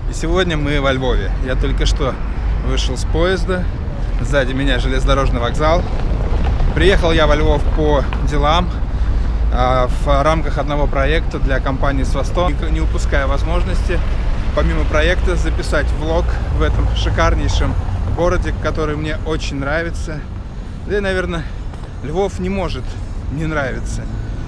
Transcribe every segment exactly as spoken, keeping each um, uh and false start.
И сегодня мы во Львове. Я только что вышел с поезда. Сзади меня железнодорожный вокзал. Приехал я во Львов по делам в рамках одного проекта для компании Свастон. Не упуская возможности, помимо проекта, записать влог в этом шикарнейшем городе, который мне очень нравится. Да и, наверное, Львов не может не нравиться.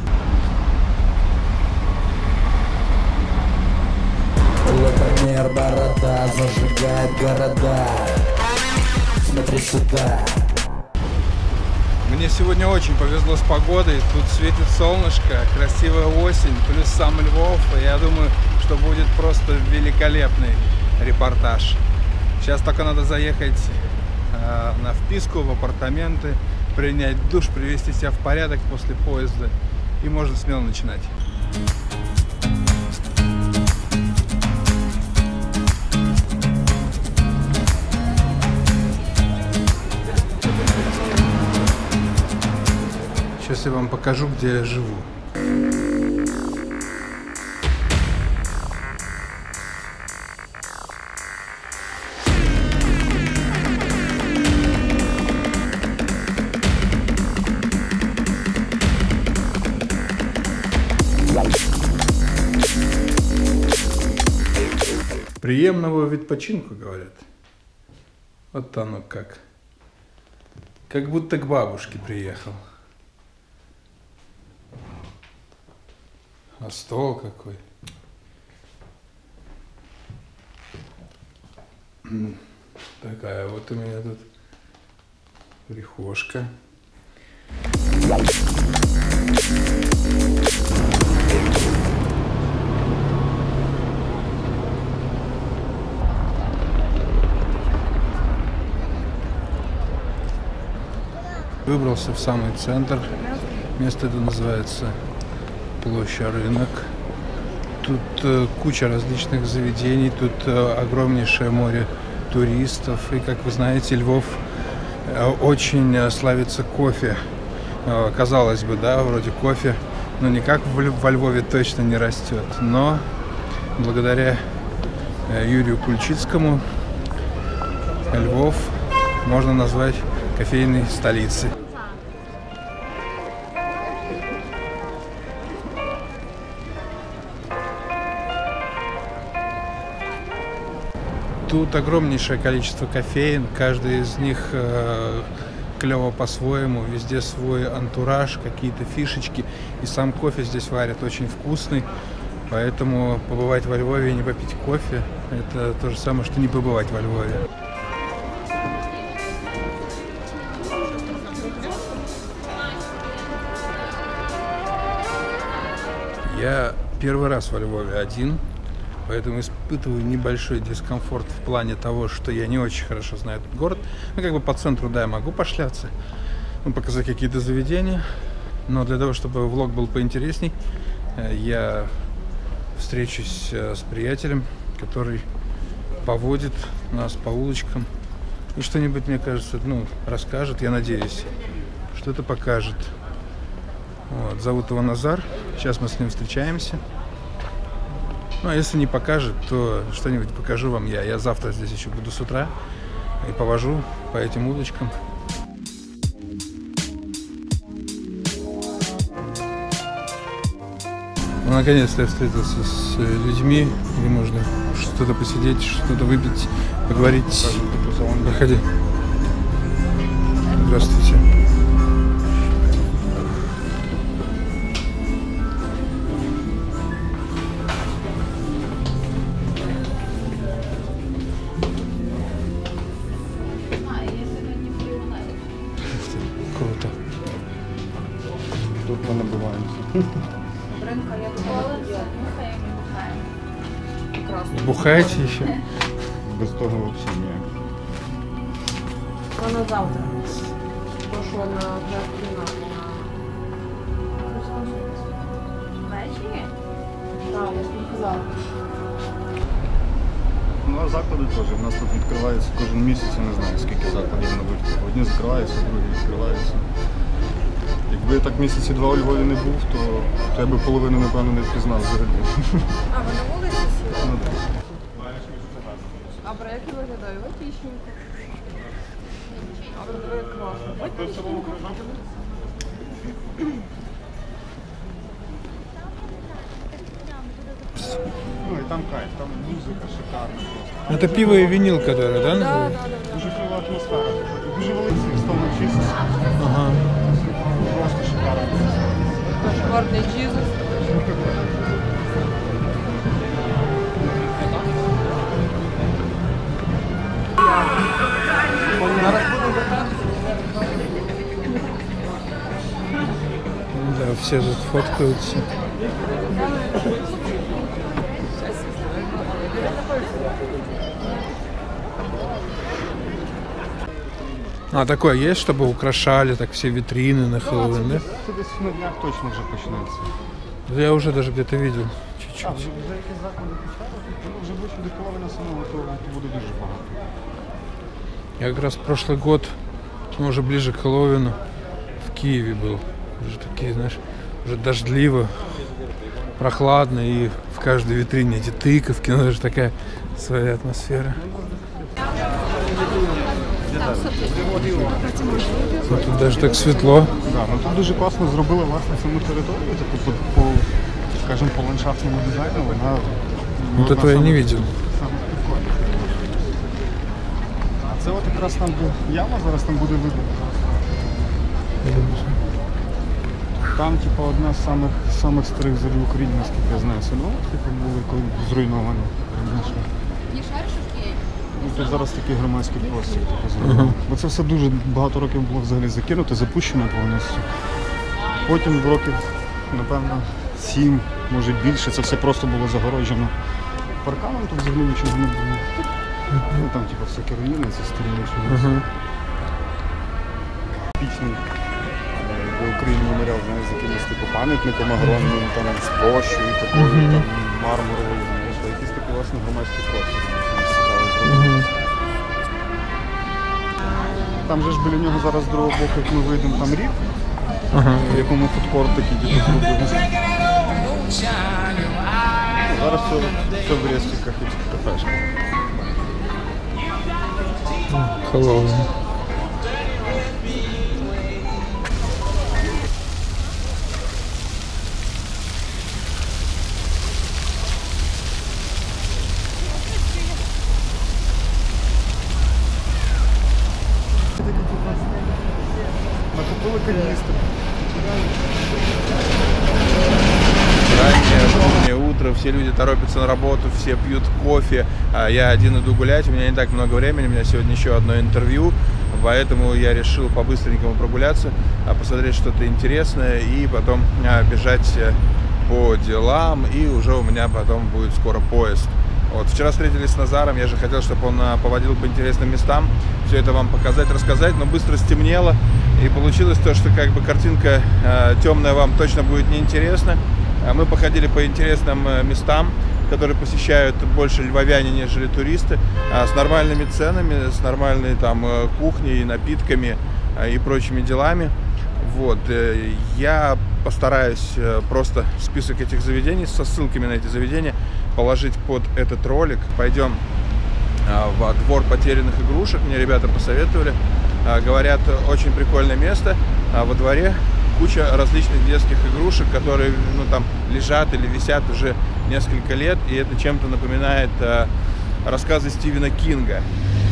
Лапромер, борода, зажигает города. Смотри сюда. Мне сегодня очень повезло с погодой. Тут светит солнышко, красивая осень, плюс сам Львов. И я думаю, что будет просто великолепный репортаж. Сейчас только надо заехать э, на вписку, в апартаменты, принять душ, привести себя в порядок после поезда. И можно смело начинать. Сейчас я вам покажу, где я живу. Приемного відпочинку, говорят. Вот оно как. Как будто к бабушке приехал. А стол какой. Такая вот у меня тут прихожка. Выбрался в самый центр. Место это называется Площадь Рынок. Тут э, куча различных заведений, тут э, огромнейшее море туристов. И, как вы знаете, Львов э, очень э, славится кофе. Э, казалось бы, да, вроде кофе, но никак в, во Львове точно не растет. Но благодаря э, Юрию Кульчицкому Львов можно назвать кофейной столицей. Тут огромнейшее количество кофеен, каждый из них э, клево по-своему, везде свой антураж, какие-то фишечки. И сам кофе здесь варят очень вкусный, поэтому побывать во Львове и не попить кофе – это то же самое, что не побывать во Львове. Я первый раз во Львове один. Поэтому испытываю небольшой дискомфорт в плане того, что я не очень хорошо знаю этот город. Ну, как бы по центру, да, я могу пошляться, ну, показать какие-то заведения. Но для того, чтобы влог был поинтересней, я встречусь с приятелем, который поводит нас по улочкам. И что-нибудь, мне кажется, ну, расскажет, я надеюсь, что-то покажет. Вот, зовут его Назар. Сейчас мы с ним встречаемся. Ну, а если не покажет, то что-нибудь покажу вам я. Я завтра здесь еще буду с утра и повожу по этим улочкам. Ну, наконец-то я встретился с людьми, где можно что-то посидеть, что-то выпить, поговорить. Проходи. Здравствуйте. Круто. Тут мы набиваемся. Бухаете еще? Без того вообще ніяк. Що на завтра? Прошу на кіно. Ввечері? Так, я ж не казала. Ну а заклади теж. У нас тут відкривається кожен місяць, я не знаю скільки закладів на вихід. Одні закриваються, другі відкриваються. Якби я так місяці два у Львові не був, то, то я би половину, напевно, не впізнав взагалі. А, ви на вулиці сіли? Ну, так. А про які виглядає? Ватічненько. А про двоє класно. Ватічненько. Ну і там кайф, там музика шикарна просто. Это пиво и винил, которое, да? Да, называется? да, да. Дуже кльова атмосфера. Дуже великий стол навчитися. Ага. Просто шикарно. Зашкварний Джізус. Да, все тут фоткаются. А такое есть, чтобы украшали так все витрины на Хэллоуин, да? Це десь на днях точно вже почнеться. Я уже даже где-то видел А, чуть-чуть. вже вже якісь заклади почали, ну, вже ближче до половини самого, то, то буде дуже багато. Я как раз прошлый год, ну, уже ближе к Хэллоуину, в Киеве был. Уже такие, знаешь, уже дождливо, прохладно, и в каждой витрине эти тыковки, ну, это же такая своя атмосфера. Ну, тут даже так светло. Да, ну тут дуже класно зробили власне саму територію, таку по, по, скажімо, по ландшафтному дизайну, вона... Вот этого я не видел. Саме прикольно. А це от якраз там, де яма зараз там буде видно. Там, типу, одна з самих, самих старих зорів в Україні, наскільки я знаю, село, типу, були коли зруйновано. Ну, тут зараз такий громадський простір типу, зробили. Uh-huh. Бо це все дуже багато років було взагалі закинуто, запущено повністю. Потім років, напевно, сім, може більше, це все просто було загороджено парканом, тут взагалі нічого не було. Uh-huh. Ну, там типу, всякі руїни, це старі нічого. Uh-huh. Пічний в Україні меморіал, знаєш, з якимось типу пам'ятником огромним, там з площею такою, uh-huh. там мармуровою, знаєш, якийсь такий власне громадський простір. Угу. Там же ж біля нього зараз з другого боку, як ми вийдемо, там рів, Ага. в якому фудкорт такий типу зробили. Зараз все, все в рестиках і в кафешках. Хэллоуин. Накупили каністри. Раннее шумное утро, все люди торопятся на работу, все пьют кофе, а я один иду гулять, у меня не так много времени, у меня сегодня еще одно интервью, поэтому я решил по-быстренькому прогуляться, посмотреть что-то интересное и потом бежать по делам, и уже у меня потом будет скоро поезд. Вот, вчера встретились с Назаром, я же хотел, чтобы он поводил по интересным местам, все это вам показать, рассказать, но быстро стемнело, и получилось то, что как бы картинка э, темная вам точно будет неинтересна. Мы походили по интересным местам, которые посещают больше львовяне, нежели туристы, с нормальными ценами, с нормальной там кухней, напитками и прочими делами. Вот. Я постараюсь просто список этих заведений со ссылками на эти заведения положить под этот ролик. Пойдем во двор потерянных игрушек, мне ребята посоветовали. Говорят, очень прикольное место. Во дворе куча различных детских игрушек, которые ну, там лежат или висят уже несколько лет, и это чем-то напоминает э, рассказы Стивена Кинга.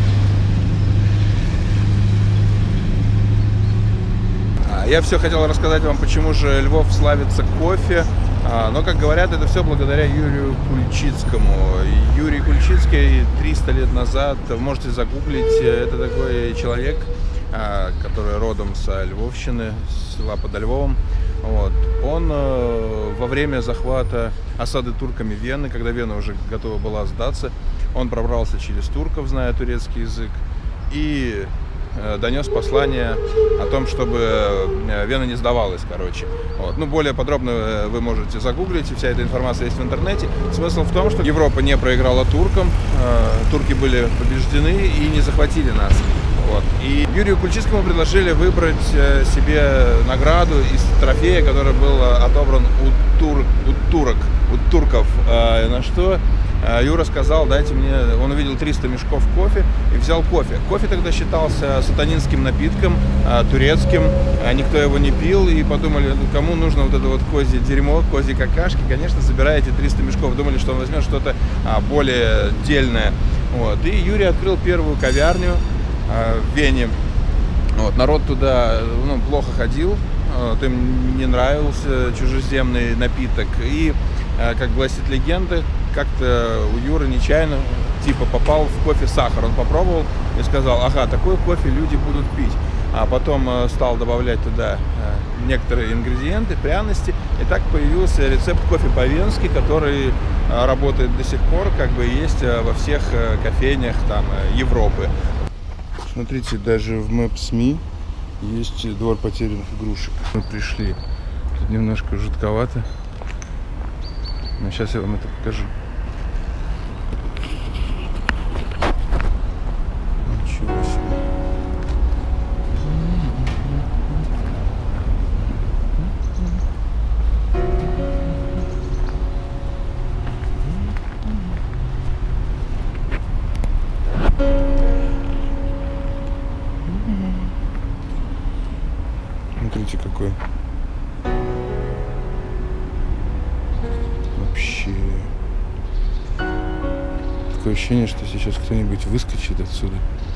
Я все хотел рассказать вам, почему же Львов славится кофе, но, как говорят, это все благодаря Юрию Кульчицкому. Юрий Кульчицкий триста лет назад, можете загуглить, это такой человек, который родом с Львовщины, с села под Львовом. Вот. Он во время захвата, осады турками Вены, когда Вена уже готова была сдаться, он пробрался через турков, зная турецкий язык, и донес послание о том, чтобы Вена не сдавалась, короче. Вот. Ну, более подробно вы можете загуглить, вся эта информация есть в интернете. Смысл в том, что Европа не проиграла туркам, турки были побеждены и не захватили нас. Вот. И Юрию Кульчицкому предложили выбрать себе награду из трофея, который был отобран у, тур, у турок, у турков, на что Юра сказал, дайте мне, он увидел триста мешков кофе и взял кофе. Кофе тогда считался сатанинским напитком, турецким, никто его не пил, и подумали, кому нужно вот это вот козье дерьмо, козьи какашки, конечно, забираете триста мешков, думали, что он возьмет что-то более дельное. Вот. И Юрий открыл первую ковярню в Вене. Вот. Народ туда, ну, плохо ходил, вот, им не нравился чужеземный напиток, и, как гласит легенда, как-то у Юры нечаянно типа попал в кофе сахар. Он попробовал и сказал, ага, такой кофе люди будут пить. А потом стал добавлять туда некоторые ингредиенты, пряности. И так появился рецепт кофе по-венски, который работает до сих пор, как бы есть во всех кофейнях там Европы. Смотрите, даже в Maps.me есть двор потерянных игрушек. Мы пришли. Тут немножко жутковато. Но сейчас я вам это покажу. Ничего себе. Смотрите, какой. Вообще. Такое ощущение, что сейчас кто-нибудь выскочит отсюда.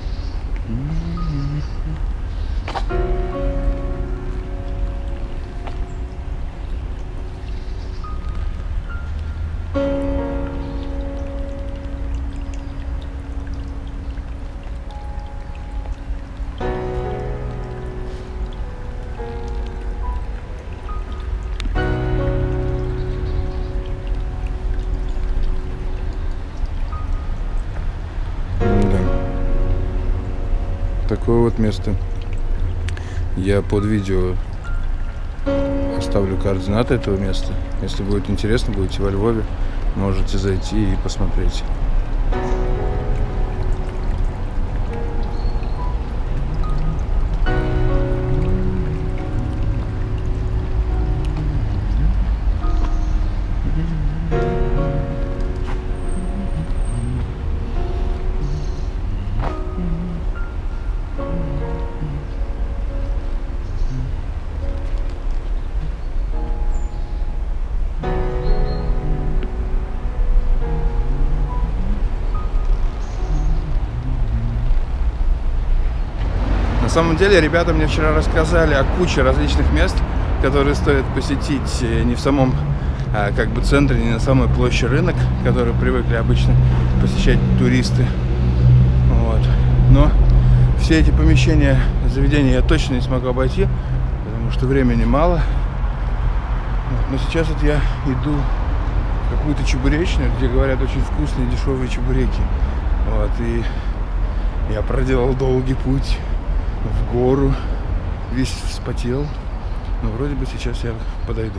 Такое вот место. Я под видео оставлю координаты этого места. Если будет интересно, будете во Львове, можете зайти и посмотреть. На самом деле, ребята мне вчера рассказали о куче различных мест, которые стоит посетить не в самом а, как бы центре, не на самой площади рынок, который привыкли обычно посещать туристы. Вот. Но все эти помещения, заведения я точно не смогу обойти, потому что времени мало. Вот. Но сейчас вот я иду в какую-то чебуречную, где говорят очень вкусные дешевые чебуреки. Вот. И я проделал долгий путь в гору, весь вспотел, но вроде бы сейчас я подойду.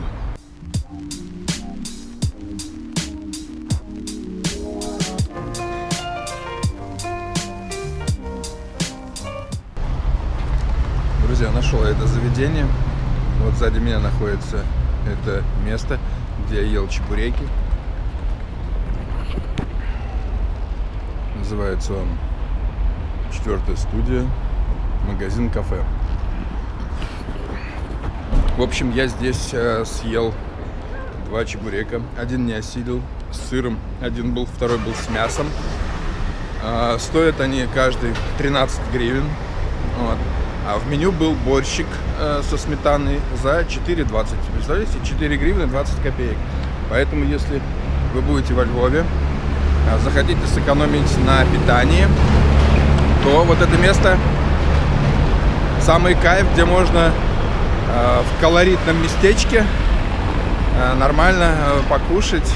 Друзья, нашел я это заведение. Вот сзади меня находится это место, где я ел чебуреки. Называется он «Четвертая студия». Магазин-кафе. В общем, я здесь э, съел два чебурека. Один не осилил с сыром, один был, второй был с мясом. Э, стоят они каждый тринадцать гривен. Вот. А в меню был борщик э, со сметаной за четыре двадцать. Представляете, четыре гривны двадцать копеек. Поэтому, если вы будете во Львове, э, захотите сэкономить на питании, то вот это место самый кайф, где можно э, в колоритном местечке э, нормально э, покушать.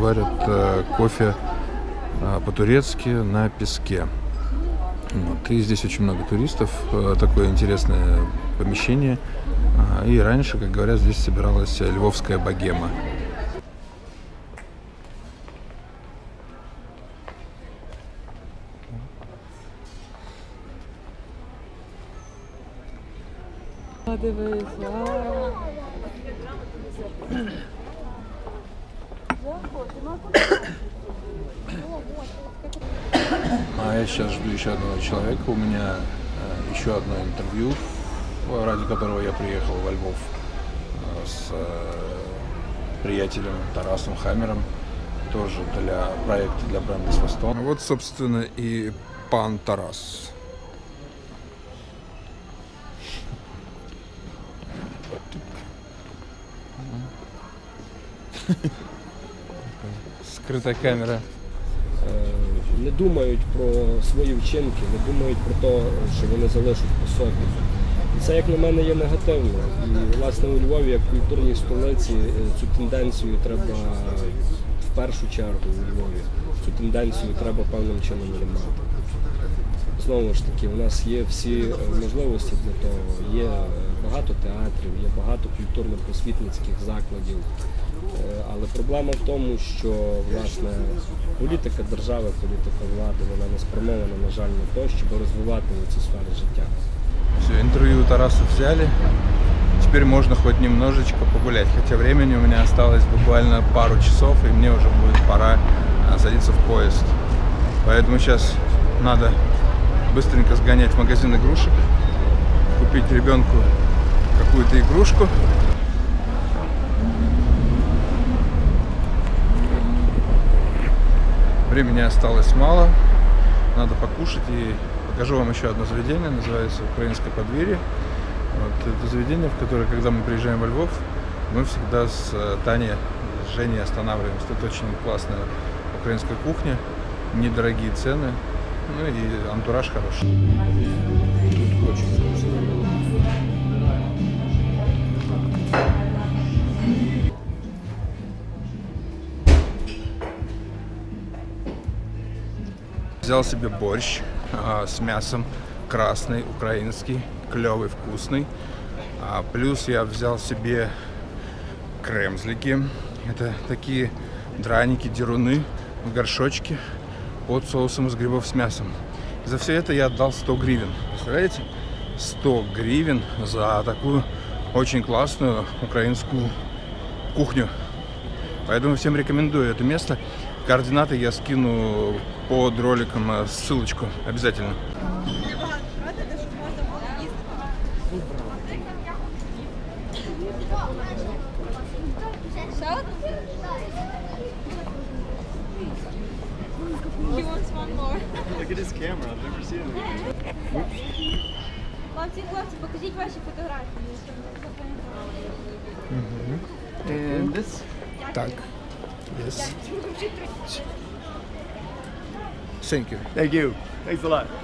варят э, кофе э, по-турецки на песке. Вот. И здесь очень много туристов, э, такое интересное помещение. Э, и раньше, как говорят, здесь собиралась львовская богема. А я сейчас жду еще одного человека. У меня э, еще одно интервью, ради которого я приехал во Львов э, с э, приятелем Тарасом Хаммером, тоже для проекта для бренда Свастон. Вот, собственно, и пан Тарас. Скрита камера. Не думають про свої вчинки, не думають про те, що вони залишать по собі. І це, як на мене, є негативно. І, власне, у Львові, як культурній столиці, цю тенденцію треба, в першу чергу у Львові, цю тенденцію треба певним чином ламати. Знову ж таки, у нас є всі можливості для того. Є багато театрів, є багато культурно-просвітницьких закладів. Але проблема в тому, що, власне, політика держави, політика влади, вона не спрямована, на жаль, на те, щоб розвивати ці сфери життя. Все, интервью у Тараса взяли. Теперь можно хоть немножечко погулять, хотя времени у меня осталось буквально пару часов, и мне уже будет пора садиться в поезд. Поэтому сейчас надо быстренько сгонять в магазин игрушек, купить ребенку какую-то игрушку. Времени осталось мало, надо покушать, и покажу вам еще одно заведение, называется «Украинское подверье». Вот это заведение, в которое, когда мы приезжаем во Львов, мы всегда с Таней, с Женей останавливаемся. Тут очень классная украинская кухня, недорогие цены, ну и антураж хороший. Тут очень вкусно. Взял себе борщ а, с мясом, красный, украинский, клевый, вкусный. А, плюс я взял себе кремзлики. Это такие драники, деруны в горшочке под соусом из грибов с мясом. И за все это я отдал сто гривен. Представляете? сто гривен за такую очень классную украинскую кухню. Поэтому всем рекомендую это место. Координаты я скину под роликом, ссылочку обязательно. Хлопці, хлопці, покажіть ваші фотографії. Так. Yes. Thank you. Thank you. Thanks a lot.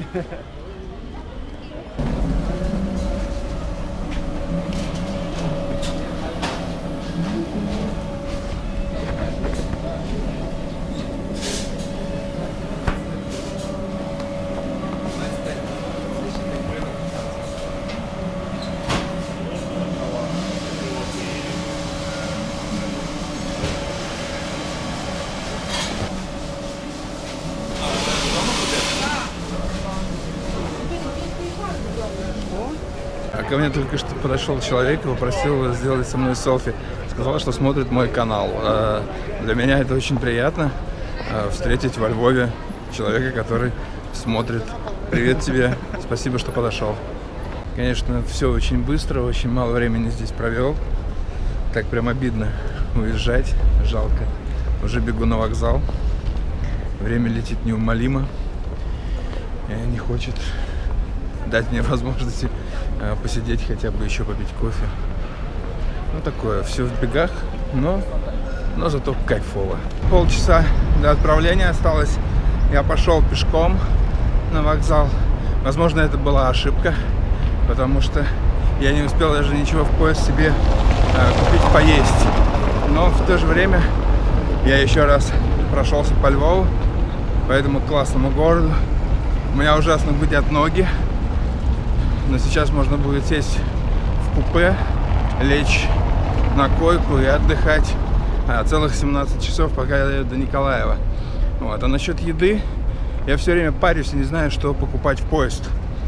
Ко мне только что подошел человек и попросил сделать со мной селфи. Сказал, что смотрит мой канал. Для меня это очень приятно встретить во Львове человека, который смотрит. Привет тебе, спасибо, что подошел. Конечно, все очень быстро, очень мало времени здесь провел. Так прям обидно уезжать, жалко. Уже бегу на вокзал. Время летит неумолимо. И не хочет дать мне возможности посидеть, хотя бы еще попить кофе. Ну такое, все в бегах, но, но зато кайфово. Полчаса до отправления осталось. Я пошел пешком на вокзал. Возможно, это была ошибка, потому что я не успел даже ничего в поезд себе э, купить поесть. Но в то же время Я еще раз прошелся по Львову, по этому классному городу. У меня ужасно гудят ноги, но сейчас можно будет сесть в купе, лечь на койку и отдыхать а, целых семнадцать часов, пока я доеду до Николаева. Вот. А насчет еды, я все время парюсь и не знаю, что покупать в поезд.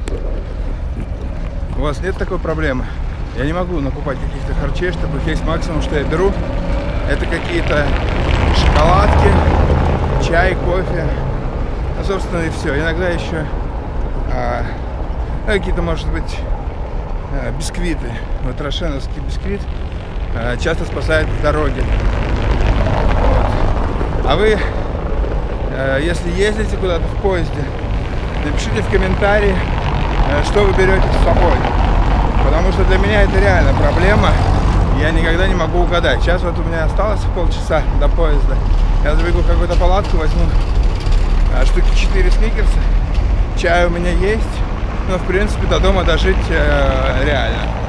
У вас нет такой проблемы? Я не могу накупать каких-то харчей, чтобы их есть. Максимум, что я беру, это какие-то шоколадки, чай, кофе. Ну, собственно, и все. Иногда еще а, ну, какие-то, может быть, а, бисквиты. Вот рошеновский бисквит а, часто спасает в дороге. Вот. А вы, а, если ездите куда-то в поезде, напишите в комментарии, а, что вы берете с собой. Потому что для меня это реально проблема. Я никогда не могу угадать. Сейчас вот у меня осталось полчаса до поезда. Я забегу в какую-то палатку, возьму а, штуки четыре сникерса. Чай у меня есть. Но в принципе до дома дожить э, реально.